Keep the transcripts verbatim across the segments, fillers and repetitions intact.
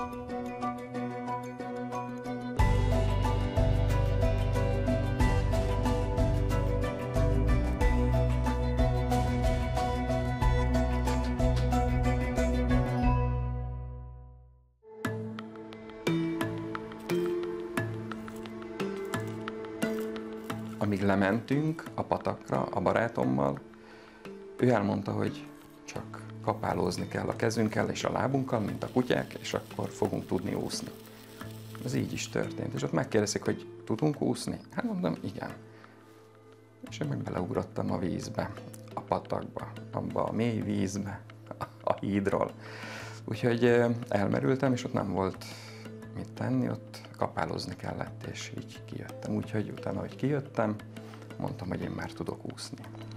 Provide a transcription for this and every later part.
Amíg lementünk a patakra a barátommal, ő elmondta, hogy csak kapálózni kell a kezünkkel és a lábunkkal, mint a kutyák, és akkor fogunk tudni úszni. Ez így is történt. És ott megkérdezik, hogy tudunk úszni? Hát mondom, igen. És én meg beleugrottam a vízbe, a patakba, abba a mély vízbe, a hídról. Úgyhogy elmerültem, és ott nem volt mit tenni, ott kapálózni kellett, és így kijöttem. Úgyhogy utána, hogy kijöttem, mondtam, hogy én már tudok úszni.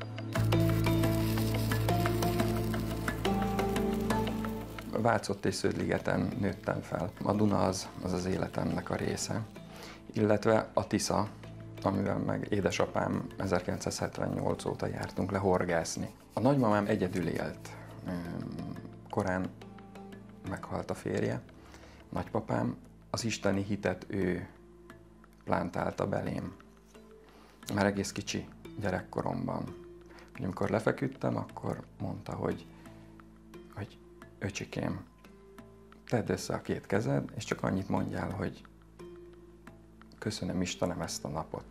Vácott és Sződligeten nőttem fel. A Duna az, az az életemnek a része, illetve a Tisza, amivel meg édesapám ezerkilencszázhetvennyolc óta jártunk le horgászni. A nagymamám egyedül élt. Korán meghalt a férje. Nagypapám az isteni hitet ő plántálta belém. Már egész kicsi gyerekkoromban. Amikor lefeküdtem, akkor mondta, hogy, hogy öcsikém, tedd össze a két kezed, és csak annyit mondjál, hogy köszönöm Istenem ezt a napot.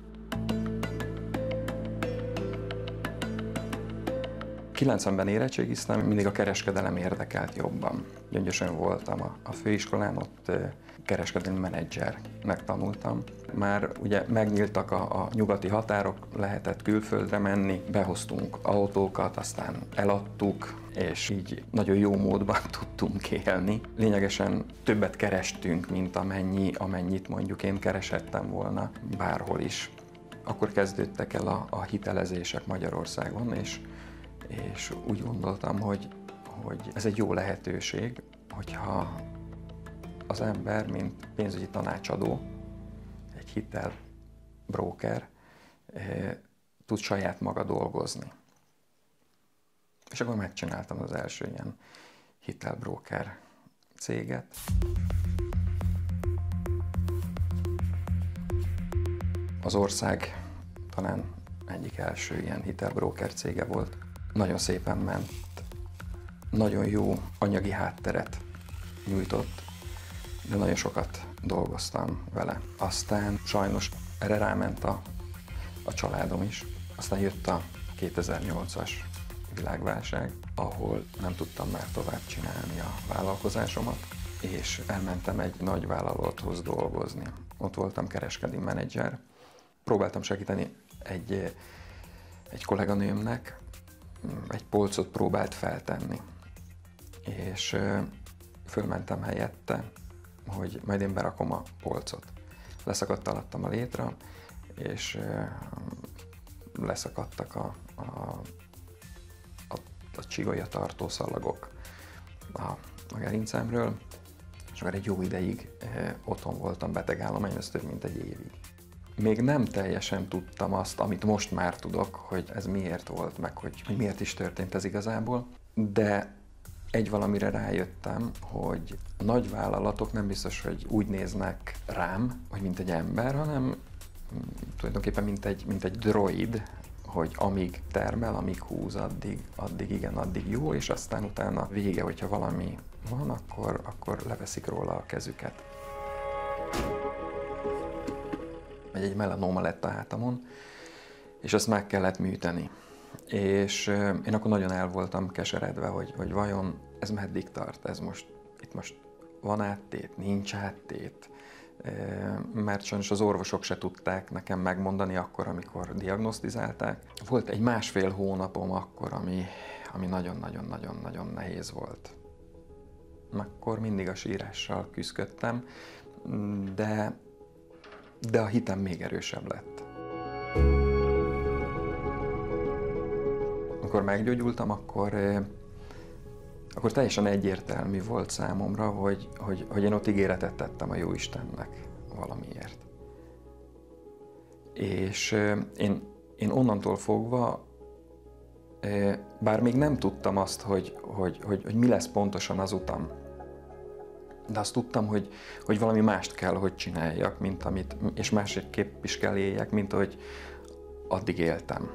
kilencvenben érettségiztem, mindig a kereskedelem érdekelt jobban. Gyöngyösön voltam a, a főiskolán, ott kereskedelmi menedzsernek tanultam. Már ugye megnyíltak a, a nyugati határok, lehetett külföldre menni, behoztunk autókat, aztán eladtuk, és így nagyon jó módban tudtunk élni. Lényegesen többet kerestünk, mint amennyi, amennyit mondjuk én keresettem volna bárhol is. Akkor kezdődtek el a, a hitelezések Magyarországon, és és úgy gondoltam, hogy, hogy ez egy jó lehetőség, hogyha az ember, mint pénzügyi tanácsadó, egy hitelbróker, tud saját maga dolgozni. És akkor megcsináltam az első ilyen hitelbróker céget. Az ország talán egyik első ilyen hitelbróker cége volt. Nagyon szépen ment, nagyon jó anyagi hátteret nyújtott, de nagyon sokat dolgoztam vele. Aztán sajnos erre ráment a, a családom is. Aztán jött a kétezer-nyolcas világválság, ahol nem tudtam már tovább csinálni a vállalkozásomat, és elmentem egy nagy vállalathoz dolgozni. Ott voltam kereskedelmi menedzser. Próbáltam segíteni egy, egy kolléganőmnek, egy polcot próbált feltenni, és fölmentem helyette, hogy majd én berakom a polcot. Leszakadt alattam a létra, és leszakadtak a, a, a, a csigolya tartó szalagok a, a gerincemről, és akkor egy jó ideig otthon voltam betegállomány, ez több mint egy évig. Még nem teljesen tudtam azt, amit most már tudok, hogy ez miért volt, meg hogy, hogy miért is történt ez igazából, de egy valamire rájöttem, hogy a nagy vállalatok nem biztos, hogy úgy néznek rám, hogy mint egy ember, hanem tulajdonképpen mint egy, mint egy droid, hogy amíg termel, amíg húz, addig, addig igen, addig jó, és aztán utána vége, hogyha valami van, akkor, akkor leveszik róla a kezüket. Egy melanóma lett a hátamon, és azt meg kellett műteni. És én akkor nagyon el voltam keseredve, hogy, hogy vajon ez meddig tart, ez most, itt most van áttét, nincs áttét, mert sajnos az orvosok se tudták nekem megmondani akkor, amikor diagnosztizálták. Volt egy másfél hónapom akkor, ami, ami nagyon-nagyon-nagyon-nagyon nehéz volt. Akkor mindig a sírással küzdöttem, de de a hitem még erősebb lett. Amikor meggyógyultam, akkor, akkor teljesen egyértelmű volt számomra, hogy, hogy, hogy én ott ígéretet tettem a Jóistennek valamiért. És én, én onnantól fogva, bár még nem tudtam azt, hogy, hogy, hogy, hogy mi lesz pontosan az utam, De azt tudtam, hogy, hogy valami mást kell, hogy csináljak, mint amit, és másképp is kell éljek, mint ahogy addig éltem.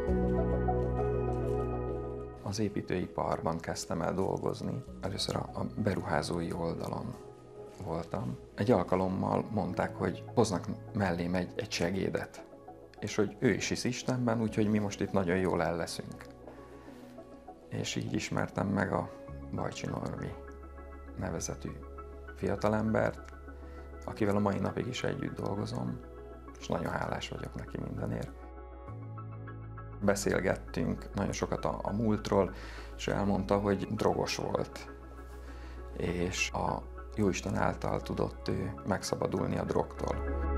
Az építőiparban kezdtem el dolgozni. Először a, a beruházói oldalon voltam. Egy alkalommal mondták, hogy hoznak mellém egy, egy segédet, és hogy ő is hisz Istenben, úgyhogy mi most itt nagyon jól el leszünk. És így ismertem meg a Bajcsi Norbi nevezetű fiatalembert, akivel a mai napig is együtt dolgozom, és nagyon hálás vagyok neki mindenért. Beszélgettünk nagyon sokat a, a múltról, és elmondta, hogy drogos volt, és a Jóisten által tudott ő megszabadulni a drogtól.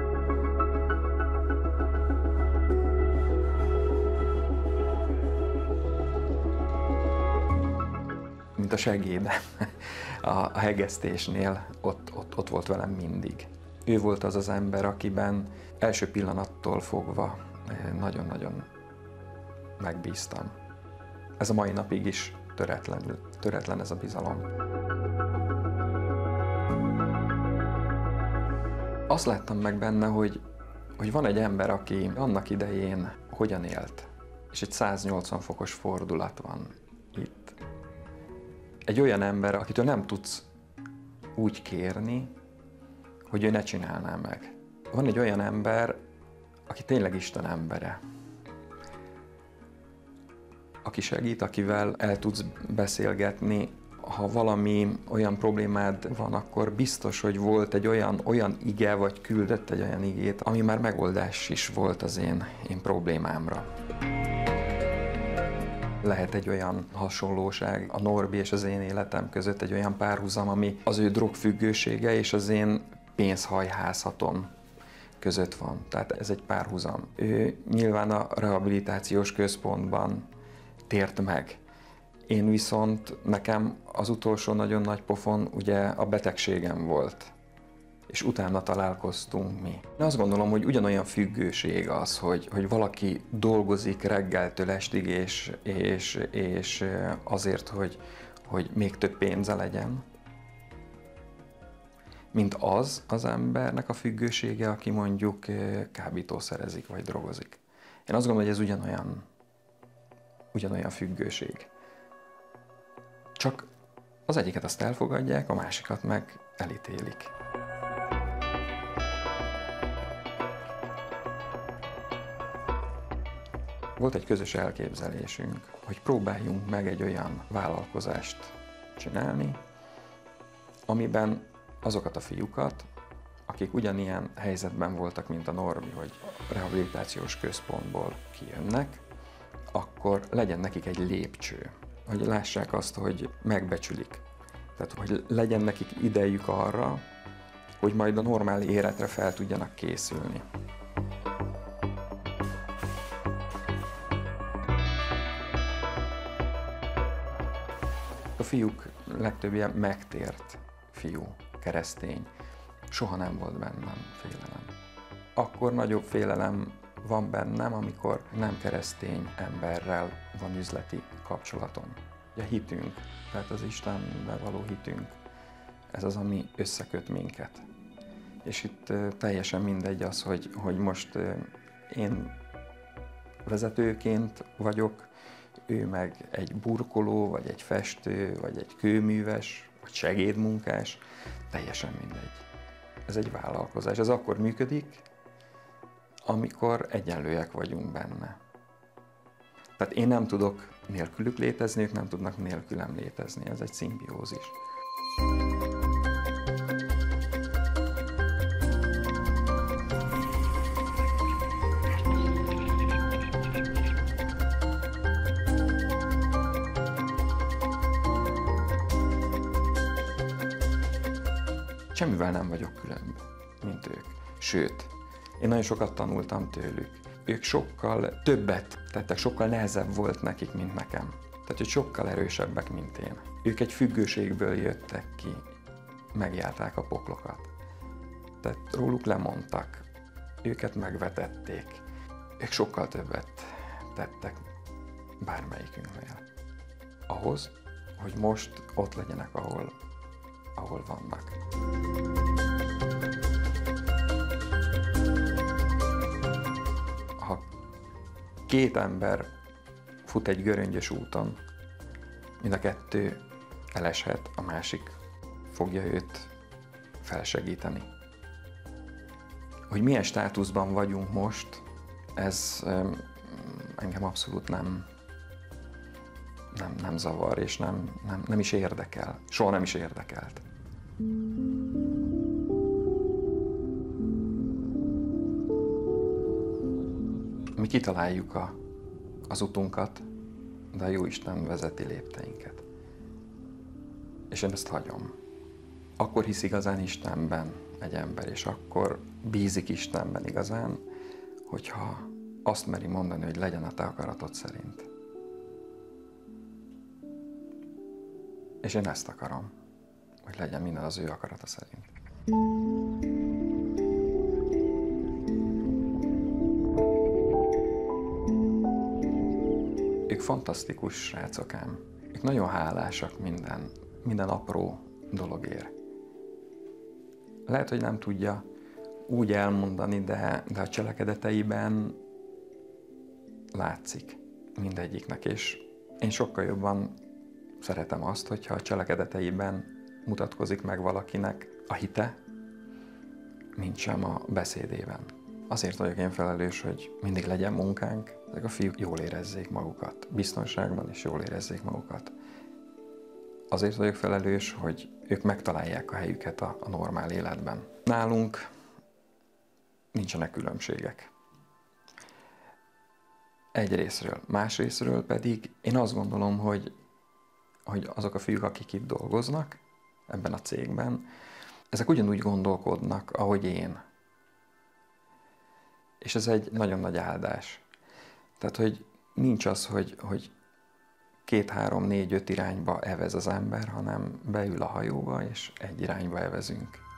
Mint a segédem a hegesztésnél, ott, ott, ott volt velem mindig. Ő volt az az ember, akiben első pillanattól fogva nagyon-nagyon megbíztam. Ez a mai napig is töretlen, töretlen ez a bizalom. Azt láttam meg benne, hogy, hogy van egy ember, aki annak idején hogyan élt, és egy száznyolcvan fokos fordulat van itt. Egy olyan ember, akitől nem tudsz úgy kérni, hogy ő ne csinálná meg. Van egy olyan ember, aki tényleg Isten embere, aki segít, akivel el tudsz beszélgetni. Ha valami olyan problémád van, akkor biztos, hogy volt egy olyan, olyan ige, vagy küldött egy olyan igét, ami már megoldás is volt az én, én problémámra. Lehet egy olyan hasonlóság a Norbi és az én életem között, egy olyan párhuzam, ami az ő drogfüggősége és az én pénzhajhászatom között van. Tehát ez egy párhuzam. Ő nyilván a rehabilitációs központban tért meg. Én viszont, nekem az utolsó nagyon nagy pofon ugye a betegségem volt, és utána találkoztunk mi. De azt gondolom, hogy ugyanolyan függőség az, hogy, hogy valaki dolgozik reggeltől estig, és, és, és azért, hogy, hogy még több pénze legyen, mint az az embernek a függősége, aki mondjuk kábítószerezik vagy drogozik. Én azt gondolom, hogy ez ugyanolyan, ugyanolyan függőség. Csak az egyiket azt elfogadják, a másikat meg elítélik. Volt egy közös elképzelésünk, hogy próbáljunk meg egy olyan vállalkozást csinálni, amiben azokat a fiúkat, akik ugyanilyen helyzetben voltak, mint a Norbi, hogy rehabilitációs központból kijönnek, akkor legyen nekik egy lépcső, hogy lássák azt, hogy megbecsülik. Tehát, hogy legyen nekik idejük arra, hogy majd a normál életre fel tudjanak készülni. A fiúk legtöbbje megtért fiú, keresztény. Soha nem volt bennem félelem. Akkor nagyobb félelem van bennem, amikor nem keresztény emberrel van üzleti kapcsolatom. A hitünk, tehát az Istenben való hitünk, ez az, ami összeköt minket. És itt teljesen mindegy az, hogy, hogy most én vezetőként vagyok, ő meg egy burkoló, vagy egy festő, vagy egy kőműves, vagy segédmunkás, teljesen mindegy. Ez egy vállalkozás. Ez akkor működik, amikor egyenlőek vagyunk benne. Tehát én nem tudok nélkülük létezni, ők nem tudnak nélkülem létezni. Ez egy szimbiózis. Semmivel nem vagyok különb, mint ők. Sőt, én nagyon sokat tanultam tőlük. Ők sokkal többet tettek, sokkal nehezebb volt nekik, mint nekem. Tehát, hogy sokkal erősebbek, mint én. Ők egy függőségből jöttek ki, megjárták a poklokat. Tehát róluk lemondtak, őket megvetették. Ők sokkal többet tettek bármelyikünknél. Ahhoz, hogy most ott legyenek, ahol, ahol vannak. Ha két ember fut egy göröngyös úton, mind a kettő eleshet, a másik fogja őt felsegíteni. Hogy milyen státuszban vagyunk most, ez engem abszolút nem, nem, nem zavar, és nem, nem, nem is érdekel. Soha nem is érdekelt. Mi kitaláljuk a, az utunkat, de a Jóisten vezeti lépteinket. És én ezt hagyom. Akkor hisz igazán Istenben egy ember, és akkor bízik Istenben igazán, hogyha azt meri mondani, hogy legyen a te akaratod szerint. És én ezt akarom, hogy legyen minden az ő akarata szerint. Ők fantasztikus srácok ám. Ők nagyon hálásak minden, minden apró dologért. Lehet, hogy nem tudja úgy elmondani, de, de a cselekedeteiben látszik mindegyiknek, és én sokkal jobban szeretem azt, hogyha a cselekedeteiben mutatkozik meg valakinek a hite, mint sem a beszédében. Azért vagyok én felelős, hogy mindig legyen munkánk, ezek a fiúk jól érezzék magukat, biztonságban is jól érezzék magukat. Azért vagyok felelős, hogy ők megtalálják a helyüket a, a normál életben. Nálunk nincsenek különbségek. Egy részről. Más részről pedig én azt gondolom, hogy, hogy azok a fiúk, akik itt dolgoznak, ebben a cégben, ezek ugyanúgy gondolkodnak, ahogy én. És ez egy nagyon nagy áldás. Tehát, hogy nincs az, hogy, hogy két, három, négy, öt irányba evez az ember, hanem beül a hajóba, és egy irányba evezünk.